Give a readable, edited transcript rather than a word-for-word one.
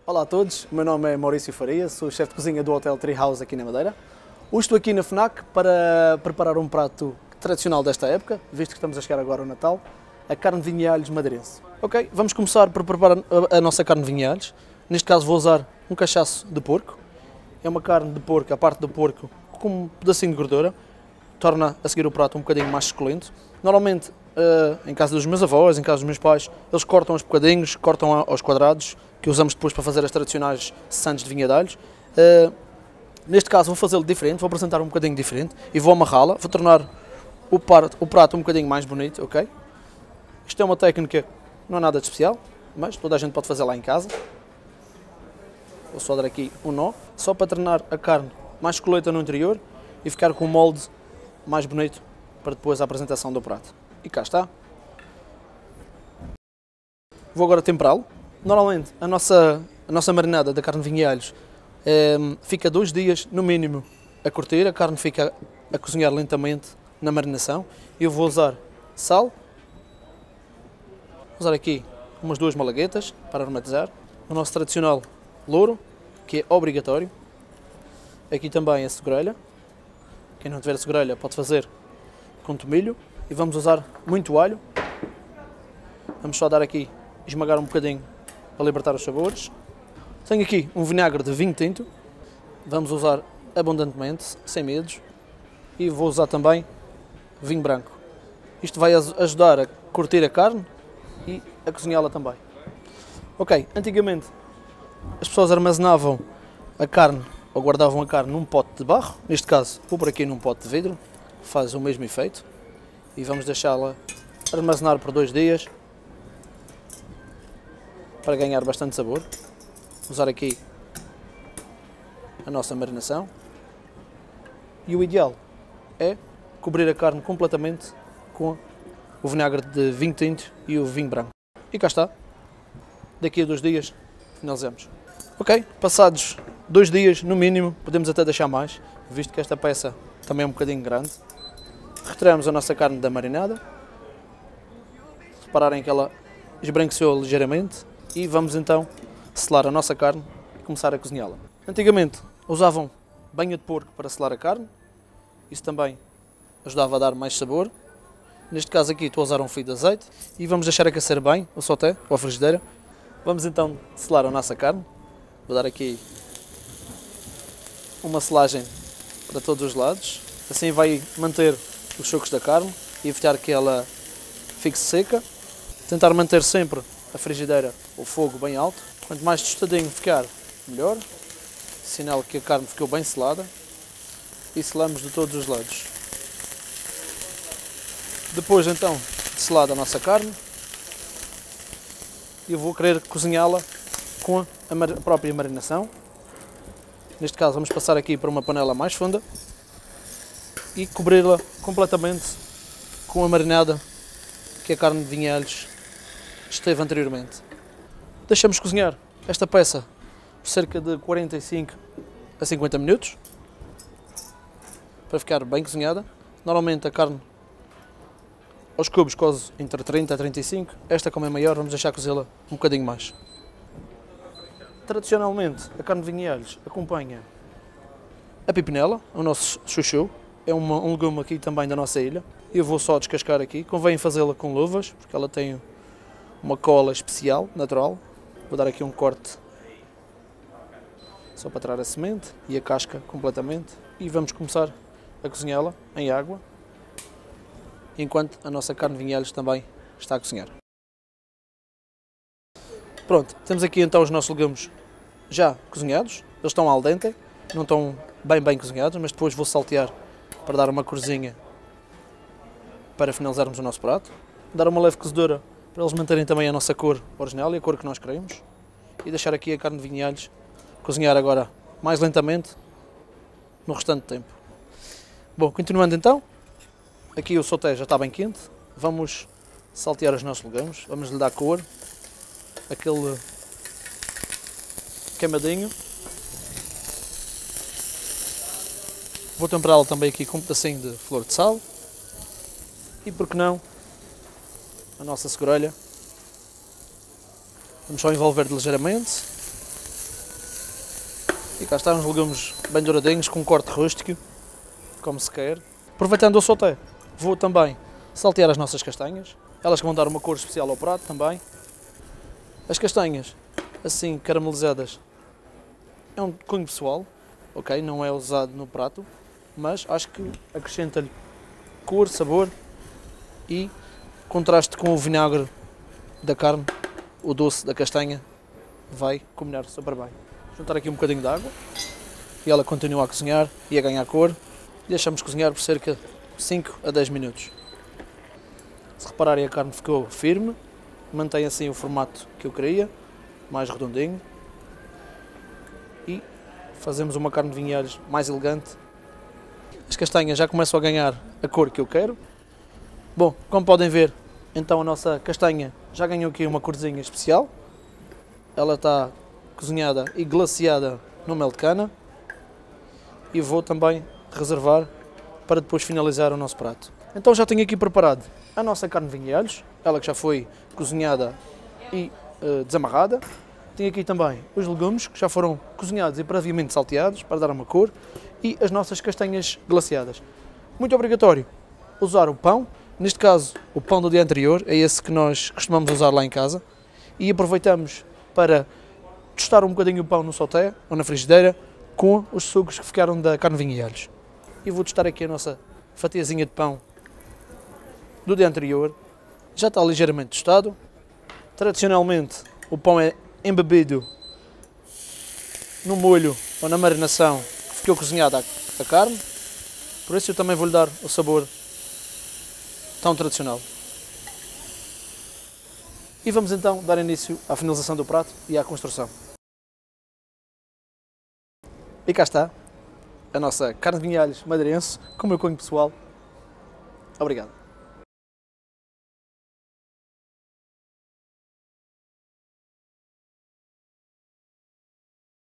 Olá a todos, o meu nome é Maurício Faria, sou chefe de cozinha do Hotel Treehouse aqui na Madeira. Hoje estou aqui na FNAC para preparar um prato tradicional desta época, visto que estamos a chegar agora ao Natal, a carne de vinho e alhos madeirense. Ok, vamos começar por preparar a nossa carne de vinho e alhos. Neste caso vou usar um cachaço de porco. É uma carne de porco, a parte do porco com um pedacinho de gordura, torna a seguir o prato um bocadinho mais suculento. Normalmente, em casa dos meus avós, em casa dos meus pais, eles cortam aos bocadinhos, cortam aos quadrados, que usamos depois para fazer as tradicionais sandes de vinha de alhos. Neste caso vou fazê-lo diferente, vou apresentar um bocadinho diferente e vou amarrá-la, vou tornar o prato um bocadinho mais bonito, ok? Isto é uma técnica, não é nada de especial, mas toda a gente pode fazer lá em casa. Vou só dar aqui um nó, só para tornar a carne mais suculenta no interior e ficar com um molde mais bonito para depois a apresentação do prato. E cá está. Vou agora temperá-lo. Normalmente a nossa marinada da carne de vinho e alhos fica 2 dias no mínimo a curtir, a carne fica a cozinhar lentamente na marinação. Eu vou usar sal, vou usar aqui umas 2 malaguetas para aromatizar, o nosso tradicional louro, que é obrigatório, aqui também a segurelha, quem não tiver a segurelha pode fazer com tomilho, e vamos usar muito alho, vamos só dar aqui, esmagar um bocadinho para libertar os sabores. Tenho aqui um vinagre de vinho tinto, vamos usar abundantemente, sem medos, e vou usar também vinho branco. Isto vai ajudar a curtir a carne e a cozinhá-la também. Ok, antigamente as pessoas armazenavam a carne ou guardavam a carne num pote de barro, neste caso vou por aqui num pote de vidro, faz o mesmo efeito, e vamos deixá-la armazenar por 2 dias para ganhar bastante sabor. Vou usar aqui a nossa marinação e o ideal é cobrir a carne completamente com o vinagre de vinho tinto e o vinho branco. E cá está, daqui a 2 dias finalizamos. Ok, passados 2 dias no mínimo, podemos até deixar mais, visto que esta peça também é um bocadinho grande. Retiramos a nossa carne da marinada, repararem que ela esbranqueceu ligeiramente, e vamos então selar a nossa carne e começar a cozinhá-la. Antigamente usavam banha de porco para selar a carne, isso também ajudava a dar mais sabor. Neste caso aqui estou a usar um fio de azeite e vamos deixar aquecer bem o sauté ou a frigideira. Vamos então selar a nossa carne, vou dar aqui uma selagem para todos os lados, assim vai manter os sucos da carne e evitar que ela fique seca. Tentar manter sempre a frigideira, o fogo bem alto. Quanto mais tostadinho ficar, melhor. Sinal que a carne ficou bem selada. E selamos de todos os lados. Depois então de selada a nossa carne, eu vou querer cozinhá-la com a própria marinação. Neste caso vamos passar aqui para uma panela mais funda e cobri-la completamente com a marinada que a carne de vinho e alhos esteve anteriormente. Deixamos cozinhar esta peça por cerca de 45 a 50 minutos para ficar bem cozinhada. Normalmente a carne aos cubos coze entre 30 a 35, esta como é maior vamos deixar cozê-la um bocadinho mais. Tradicionalmente a carne de vinho e alhos acompanha a pipinela, o nosso chuchu, é um legume aqui também da nossa ilha. Eu vou só descascar aqui, convém fazê-la com luvas, porque ela tem uma cola especial, natural. Vou dar aqui um corte só para tirar a semente e a casca completamente. E vamos começar a cozinhá-la em água, enquanto a nossa carne de vinho e alhos também está a cozinhar. Pronto, temos aqui então os nossos legumes já cozinhados. Eles estão al dente, não estão bem cozinhados, mas depois vou saltear para dar uma corzinha para finalizarmos o nosso prato. Dar uma leve cozedura para eles manterem também a nossa cor original e a cor que nós queremos. E deixar aqui a carne de vinho e alhos cozinhar agora mais lentamente no restante tempo. Bom, continuando então, aqui o sauté já está bem quente. Vamos saltear os nossos legumes, vamos lhe dar cor, aquele queimadinho. Vou temperá-lo também aqui com um pedacinho de flor de sal e, por que não, a nossa segurelha. Vamos só envolver ligeiramente E cá estão os legumes bem douradinhos, com um corte rústico, como se quer. Aproveitando o sauté, vou também saltear as nossas castanhas, elas que vão dar uma cor especial ao prato também. As castanhas, assim caramelizadas, é um cunho pessoal, ok? Não é usado no prato, mas acho que acrescenta-lhe cor, sabor e contraste com o vinagre da carne, o doce da castanha vai combinar super bem. Juntar aqui um bocadinho de água e ela continua a cozinhar e a ganhar cor. E deixamos cozinhar por cerca de 5 a 10 minutos. Se repararem, a carne ficou firme, mantém assim o formato que eu queria, mais redondinho. E fazemos uma carne de vinheiros mais elegante. As castanhas já começam a ganhar a cor que eu quero. Bom, como podem ver, então a nossa castanha já ganhou aqui uma corzinha especial. Ela está cozinhada e glaciada no mel de cana. E vou também reservar para depois finalizar o nosso prato. Então já tenho aqui preparado a nossa carne de vinheiros, ela que já foi cozinhada e desamarrada. Tenho aqui também os legumes que já foram cozinhados e previamente salteados para dar uma cor e as nossas castanhas glaciadas. Muito obrigatório usar o pão, neste caso o pão do dia anterior, é esse que nós costumamos usar lá em casa, e aproveitamos para tostar um bocadinho o pão no sauté ou na frigideira com os sucos que ficaram da carne de vinheiros. E vou testar aqui a nossa fatiazinha de pão do dia anterior. Já está ligeiramente tostado. Tradicionalmente o pão é embebido no molho ou na marinação que ficou cozinhada a carne. Por isso eu também vou-lhe dar o sabor tão tradicional. E vamos então dar início à finalização do prato e à construção. E cá está a nossa carne de vinhos madeirense, com o meu cunho pessoal. Obrigado.